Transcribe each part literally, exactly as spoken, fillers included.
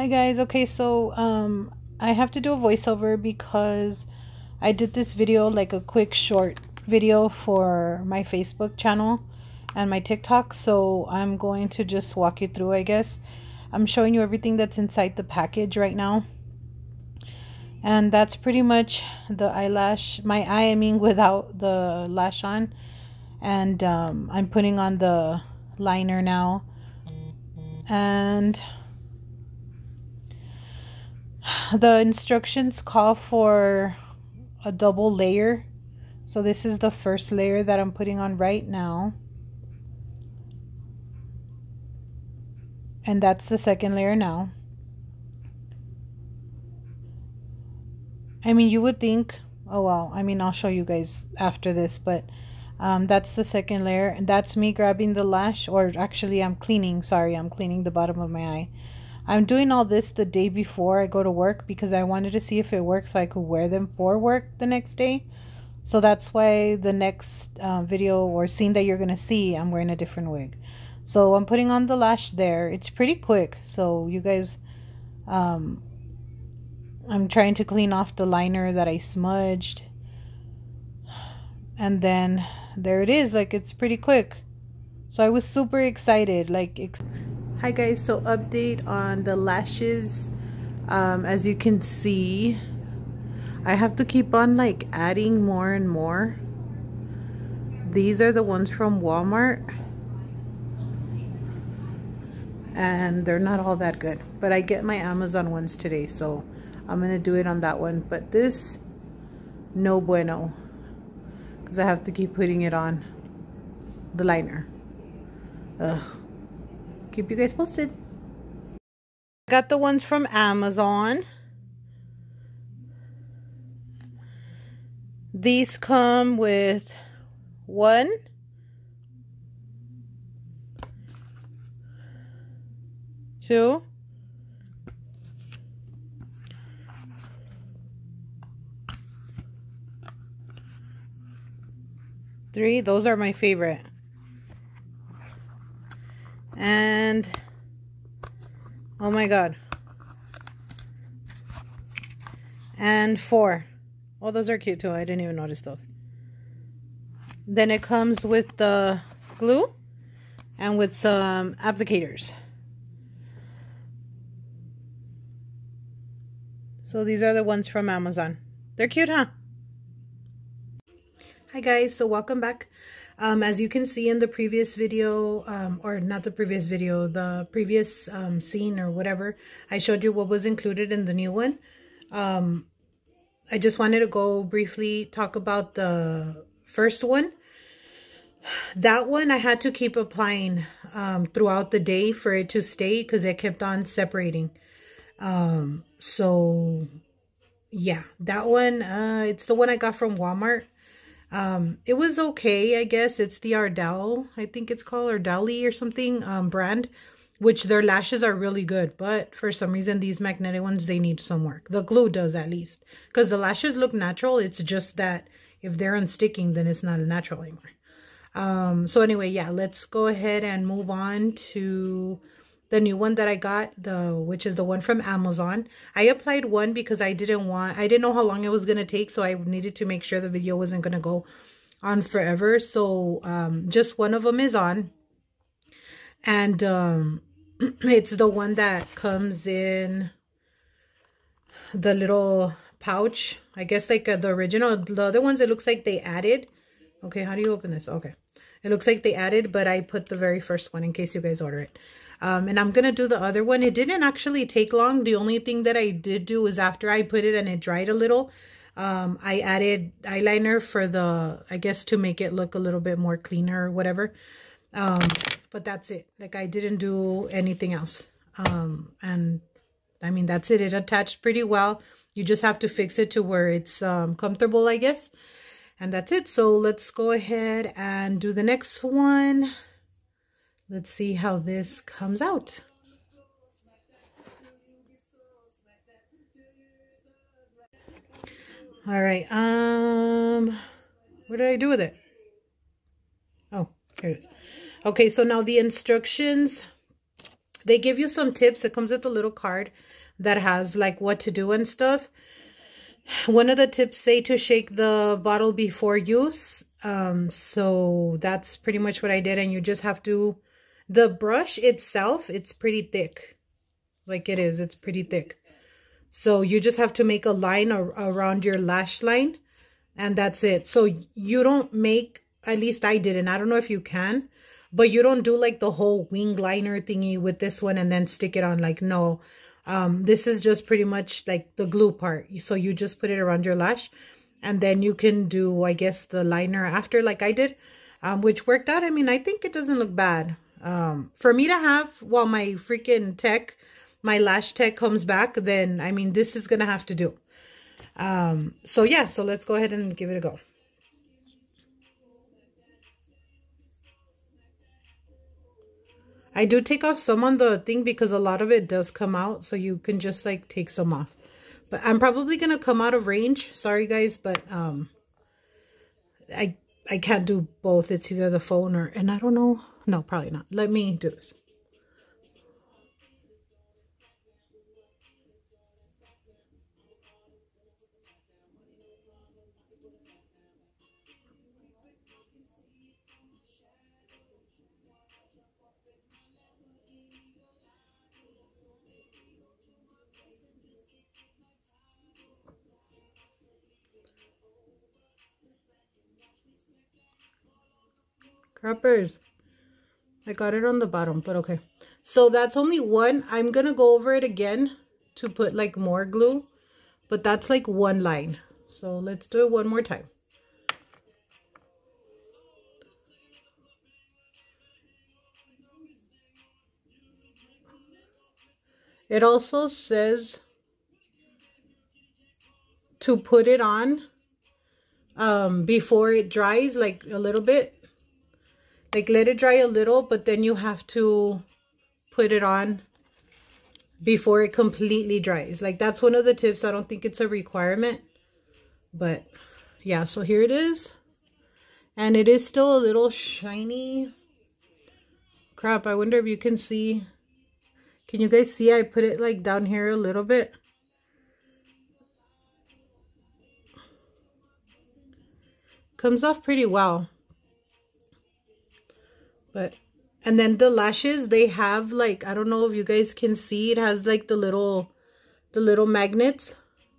Hi guys, okay, so um I have to do a voiceover because I did this video, like a quick short video for my Facebook channel and my TikTok, so I'm going to just walk you through, I guess. I'm showing you everything that's inside the package right now. And that's pretty much the eyelash, my eye, I mean, without the lash on. And um, I'm putting on the liner now. And the instructions call for a double layer. So this is the first layer that I'm putting on right now. And that's the second layer now. I mean, you would think, oh well, I mean, I'll show you guys after this, but um, that's the second layer. And that's me grabbing the lash, or actually I'm cleaning, sorry, I'm cleaning the bottom of my eye. I'm doing all this the day before I go to work because I wanted to see if it works so I could wear them for work the next day. So that's why the next uh, video or scene that you're going to see, I'm wearing a different wig. So I'm putting on the lash there. It's pretty quick. So you guys, um, I'm trying to clean off the liner that I smudged. And then there it is. Like, it's pretty quick. So I was super excited. Like, ex hi guys. So update on the lashes. Um, as you can see, I have to keep on like adding more and more. These are the ones from Walmart. And they're not all that good. But I get my Amazon ones today, so I'm going to do it on that one. But this, no bueno. Because I have to keep putting it on the liner. Ugh. Keep you guys posted. I got the ones from Amazon. These come with one, two, three. Those are my favorite. And oh my god. And four. Oh, those are cute too. I didn't even notice those. Then it comes with the glue and with some applicators. So these are the ones from Amazon. They're cute, huh? Hi guys, so welcome back. Um, as you can see in the previous video, um, or not the previous video, the previous um, scene or whatever, I showed you what was included in the new one. Um, I just wanted to go briefly talk about the first one. That one I had to keep applying um, throughout the day for it to stay because it kept on separating. Um, so yeah, that one, uh, it's the one I got from Walmart. Um, it was okay, I guess. It's the Ardell, I think it's called Ardelli or something, um, brand, which their lashes are really good. But for some reason, these magnetic ones, they need some work. The glue does, at least, because the lashes look natural. It's just that if they're unsticking, then it's not natural anymore. Um, so anyway, yeah, let's go ahead and move on to the new one that I got, the which is the one from Amazon. I applied one because I didn't want, I didn't know how long it was going to take, so I needed to make sure the video wasn't going to go on forever. So um, just one of them is on. And um, it's the one that comes in the little pouch. I guess like uh, the original. The other ones, it looks like they added. Okay, how do you open this? Okay. It looks like they added, but I put the very first one in case you guys order it. Um, and I'm going to do the other one. It didn't actually take long. The only thing that I did do is after I put it and it dried a little, um, I added eyeliner for the, I guess, to make it look a little bit more cleaner or whatever. Um, but that's it. Like, I didn't do anything else. Um, and I mean, that's it. It attached pretty well. You just have to fix it to where it's um, comfortable, I guess. And that's it. So let's go ahead and do the next one. Let's see how this comes out. All right. Um, what did I do with it? Oh, here it is. Okay, so now the instructions they give you some tips. It comes with a little card that has like what to do and stuff. One of the tips say to shake the bottle before use. Um, so that's pretty much what I did. And you just have to, the brush itself, it's pretty thick. Like it is, it's pretty thick. So you just have to make a line ar around your lash line. And that's it. So you don't make, at least I didn't. I don't know if you can. But you don't do like the whole wing liner thingy with this one and then stick it on. Like, no. Um, this is just pretty much like the glue part. So you just put it around your lash. And then you can do, I guess, the liner after like I did. Um, which worked out. I mean, I think it doesn't look bad. Um, for me to have, while my freaking tech, my lash tech comes back, then, I mean, this is going to have to do. Um, so yeah, so let's go ahead and give it a go. I do take off some on the thing because a lot of it does come out. So you can just like take some off. But I'm probably going to come out of range. Sorry guys, but um, I, I can't do both. It's either the phone or, and I don't know. No, probably not. Let me do this. Crappers. I got it on the bottom, but okay. So that's only one. I'm going to go over it again to put like more glue. But that's like one line. So let's do it one more time. It also says to put it on um, before it dries, like a little bit. Like let it dry a little, but then you have to put it on before it completely dries. Like that's one of the tips. I don't think it's a requirement, but yeah, so here it is. And it is still a little shiny. Crap, I wonder if you can see. Can you guys see I put it like down here a little bit? Comes off pretty well. But, and then the lashes, they have like, I don't know if you guys can see, it has like the little, the little magnets.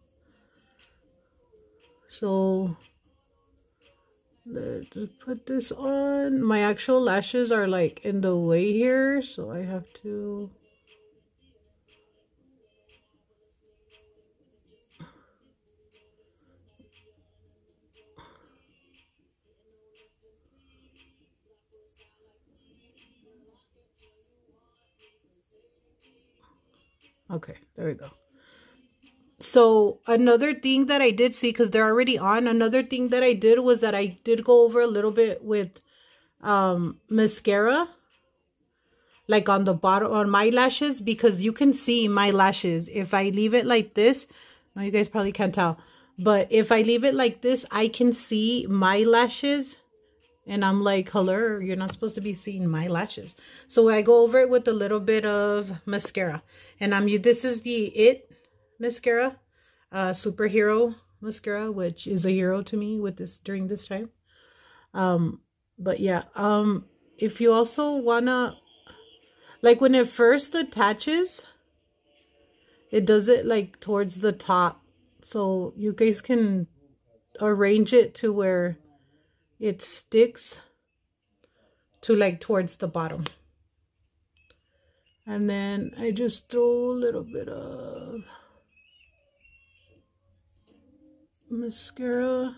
So, let's put this on. My actual lashes are like in the way here, so I have to... Okay, there we go. So another thing that I did see, because they're already on, another thing that I did was that I did go over a little bit with um, mascara. Like on the bottom, on my lashes, because you can see my lashes. If I leave it like this, no, you guys probably can't tell. But if I leave it like this, I can see my lashes. And I'm like, hello, you're not supposed to be seeing my lashes. So I go over it with a little bit of mascara. And I'm this is the It mascara, uh, superhero mascara, which is a hero to me with this during this time. Um, but yeah, um, if you also wanna, like when it first attaches, it does it like towards the top. So you guys can arrange it to where it sticks to like towards the bottom. And then I just throw a little bit of mascara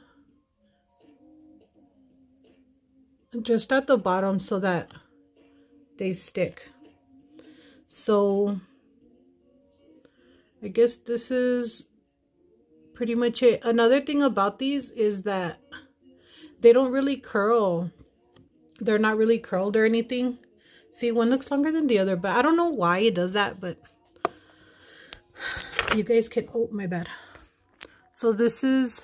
just at the bottom so that they stick. So I guess this is pretty much it. Another thing about these is that they don't really curl. They're not really curled or anything. See, one looks longer than the other, but I don't know why it does that, but you guys can, oh, my bad. So this is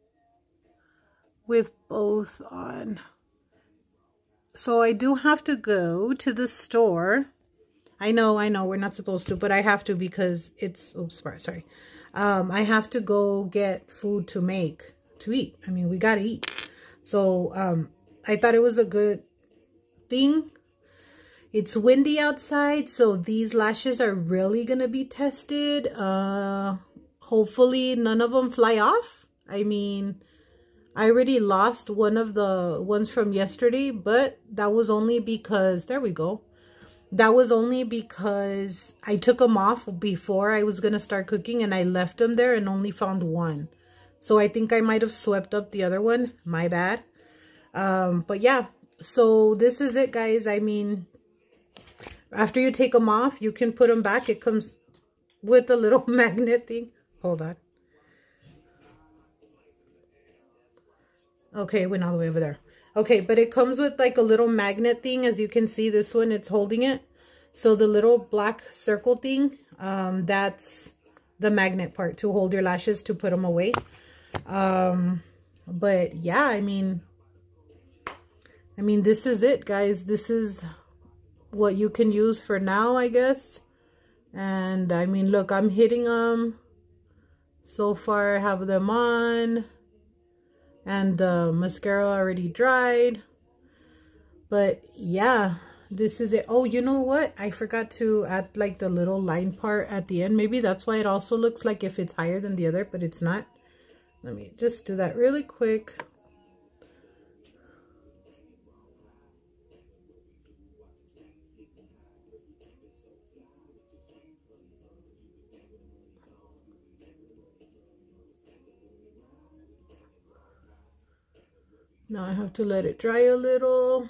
with both on. So I do have to go to the store. I know, I know, we're not supposed to, but I have to because it's, oops, sorry. Um, I have to go get food to make, to eat. I mean, we gotta eat. So, um, I thought it was a good thing. It's windy outside, so these lashes are really gonna be tested. Uh, hopefully none of them fly off. I mean, I already lost one of the ones from yesterday, but that was only because, there we go. That was only because I took them off before I was going to start cooking and I left them there and only found one. So I think I might have swept up the other one. My bad. Um, but yeah, so this is it, guys. I mean, after you take them off, you can put them back. It comes with a little magnet thing. Hold on. Okay, it went all the way over there. Okay, but it comes with like a little magnet thing. As you can see, this one, it's holding it. So the little black circle thing, um, that's the magnet part to hold your lashes, to put them away. Um, but yeah, I mean, I mean, this is it, guys. This is what you can use for now, I guess. And I mean, look, I'm hitting them. So far, I have them on. And the mascara already dried. But yeah, this is it. Oh, you know what? I forgot to add like the little line part at the end. Maybe that's why it also looks like if it's higher than the other, but it's not. Let me just do that really quick. Now I have to let it dry a little.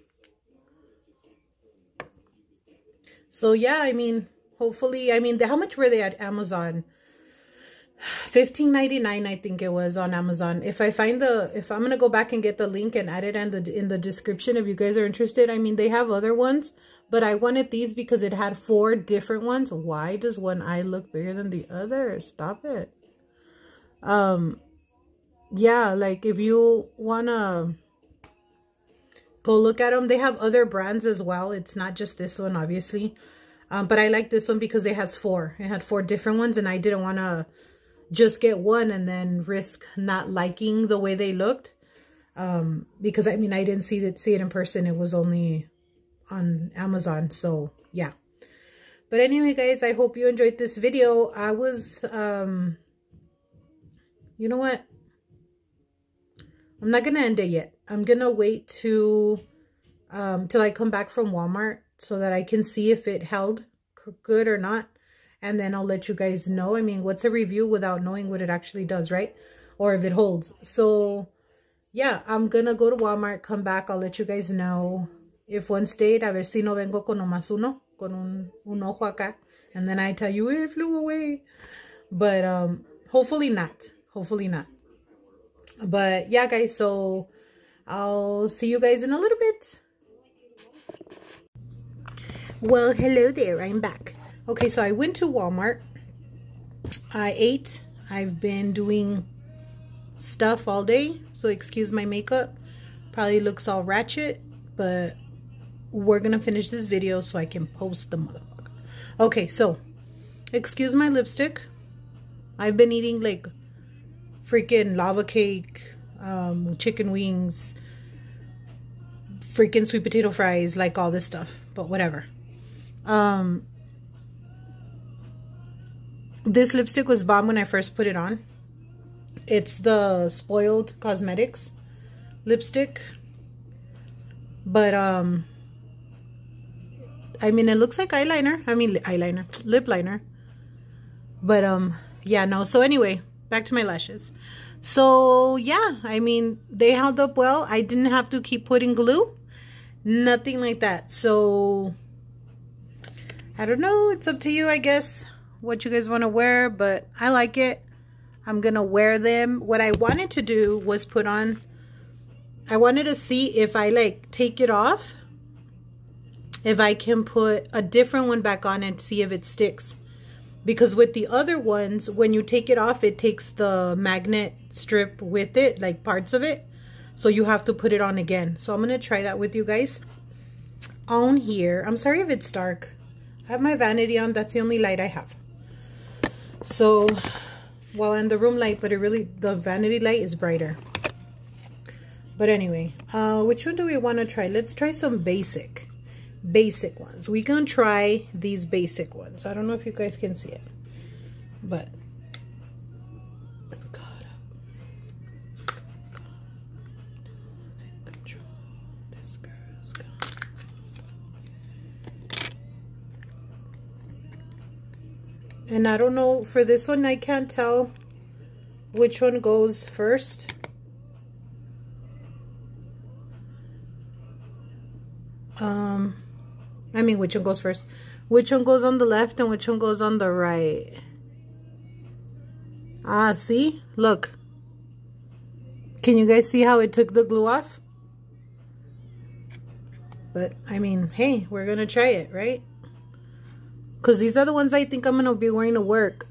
So yeah, I mean, hopefully, I mean, how much were they at Amazon? fifteen ninety-nine, I think it was on Amazon. If I find the, if I'm gonna go back and get the link and add it in the in the description if you guys are interested. I mean, they have other ones, but I wanted these because it had four different ones. Why does one eye look bigger than the other? Stop it. Um. Yeah, like if you wanna go look at them, they have other brands as well. It's not just this one, obviously. Um, but I like this one because it has four. It had four different ones, and I didn't want to just get one and then risk not liking the way they looked. Um, because I mean, I didn't see it, see it in person. It was only on Amazon. So yeah. But anyway, guys, I hope you enjoyed this video. I was, um, you know what? I'm not going to end it yet. I'm going to wait to, um, till I come back from Walmart so that I can see if it held good or not. And then I'll let you guys know. I mean, what's a review without knowing what it actually does, right? Or if it holds. So, yeah, I'm going to go to Walmart, come back. I'll let you guys know if one stayed. A ver si no vengo con nomás uno, con un, un ojo acá. And then I tell you, it flew away. But um, hopefully not. Hopefully not. But yeah, guys, so I'll see you guys in a little bit. Well, hello there. I'm back. Okay, so I went to Walmart. I ate. I've been doing stuff all day, so excuse my makeup. Probably looks all ratchet, but we're gonna finish this video so I can post the motherfucker. Okay, so excuse my lipstick. I've been eating like freaking lava cake, um, chicken wings, freaking sweet potato fries, like all this stuff, but whatever. Um, this lipstick was bomb when I first put it on. It's the Spoiled Cosmetics lipstick, but um, I mean, it looks like eyeliner. I mean, eyeliner, lip liner, but um, yeah, no. So anyway, back to my lashes. So yeah, I mean, they held up well. I didn't have to keep putting glue, nothing like that. So I don't know, it's up to you, I guess, what you guys want to wear, but I like it. I'm gonna wear them. What I wanted to do was put on, I wanted to see if I like take it off, if I can put a different one back on and see if it sticks. Because with the other ones, when you take it off, it takes the magnet strip with it, like parts of it. So you have to put it on again. So I'm going to try that with you guys. On here, I'm sorry if it's dark. I have my vanity on. That's the only light I have. So, well, and the room light, but it really, the vanity light is brighter. But anyway, uh, which one do we want to try? Let's try some basic. Basic ones. We're going to try these basic ones. I don't know if you guys can see it. But, God, control this girl's gone. And I don't know, for this one, I can't tell which one goes first. Um, I mean, which one goes first? Which one goes on the left and which one goes on the right? Ah, see? Look. Can you guys see how it took the glue off? But, I mean, hey, we're going to try it, right? Because these are the ones I think I'm going to be wearing to work.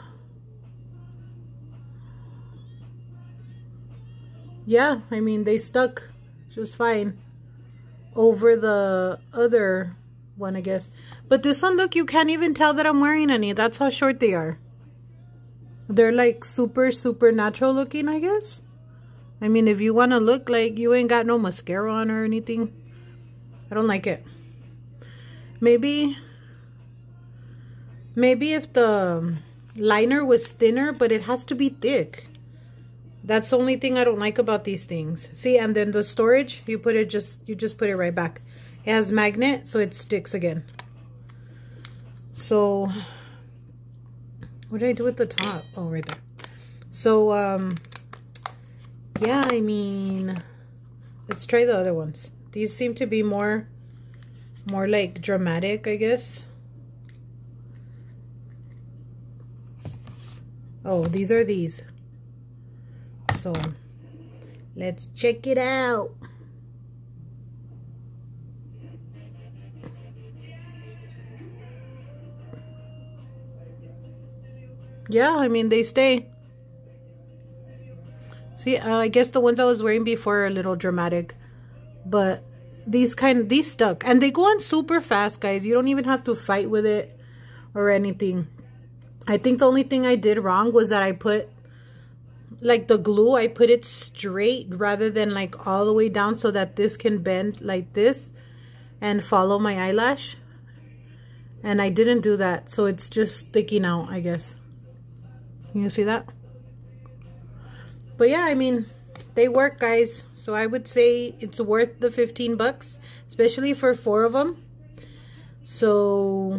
Yeah, I mean, they stuck just fine over the other one, I guess. But this one, look, you can't even tell that I'm wearing any. That's how short they are. They're like super, super natural looking, I guess. I mean, if you want to look like you ain't got no mascara on or anything, I don't like it. Maybe... Maybe if the liner was thinner, but it has to be thick. That's the only thing I don't like about these things. See, and then the storage, you put it just, you just put it right back. It has magnet, so it sticks again. So, what did I do with the top? Oh, right there. So, um, yeah, I mean, let's try the other ones. These seem to be more, more like dramatic, I guess. Oh, these are these. So, let's check it out. Yeah, I mean, they stay. See, uh, I guess the ones I was wearing before are a little dramatic. But these kind, these stuck. And they go on super fast, guys. You don't even have to fight with it or anything. I think the only thing I did wrong was that I put, like the glue, I put it straight rather than like all the way down so that this can bend like this and follow my eyelash. And I didn't do that, so it's just sticking out, I guess. Can you see that? But yeah, I mean, they work, guys. So I would say it's worth the fifteen bucks, especially for four of them. So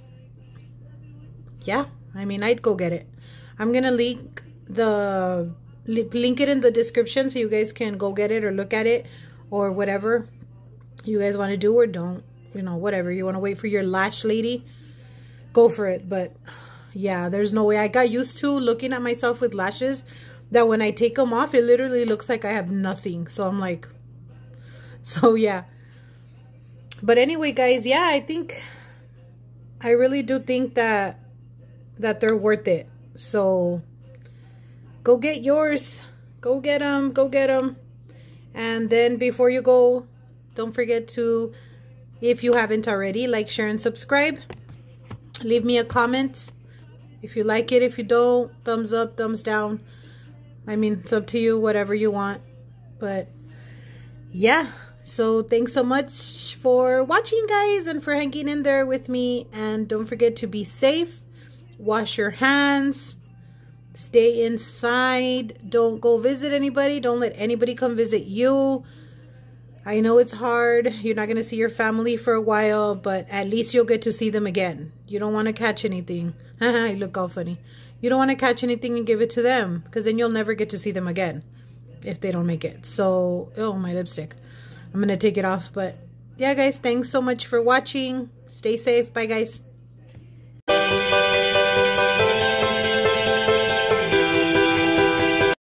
yeah. I mean, I'd go get it. I'm going to link the link it in the description so you guys can go get it or look at it or whatever you guys want to do or don't. You know, whatever. You want to wait for your lash lady, go for it. But yeah, there's no way. I got used to looking at myself with lashes that when I take them off, it literally looks like I have nothing. So I'm like, so yeah. But anyway, guys, yeah, I think, I really do think that that they're worth it. So go get yours. Go get them. Go get them. And then before you go, don't forget to, if you haven't already, like, share, and subscribe. Leave me a comment if you like it. If you don't, thumbs up, thumbs down. I mean, it's up to you, whatever you want. But yeah, so thanks so much for watching, guys, and for hanging in there with me. And don't forget to be safe. Wash your hands. Stay inside. Don't go visit anybody. Don't let anybody come visit you. I know it's hard. You're not going to see your family for a while, but at least you'll get to see them again. You don't want to catch anything. I look all funny. You don't want to catch anything and give it to them, because then you'll never get to see them again if they don't make it. So, oh, my lipstick. I'm going to take it off. But yeah, guys, thanks so much for watching. Stay safe. Bye, guys.